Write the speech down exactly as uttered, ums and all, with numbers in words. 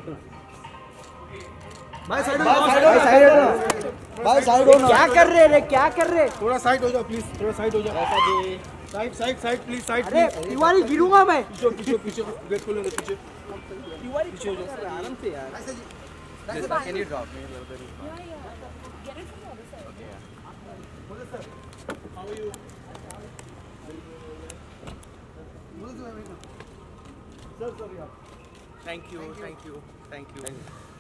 भाई साइड हो भाई साइड हो भाई साइड हो क्या कर रहे रे क्या कर रहे? थोड़ा साइड हो जाओ प्लीज, थोड़ा साइड हो जाओ। Side side side please, side अरे तिवारी गिरूंगा मैं। पीछे पीछे पीछे गेट खोलो पीछे। तिवारी पीछे हो जाओ आराम से यार। Can you drop me? Yeah, yeah. Get it from the other side. Okay, yeah. How are you? Sir, sir, yeah. Thank you, thank you, thank you.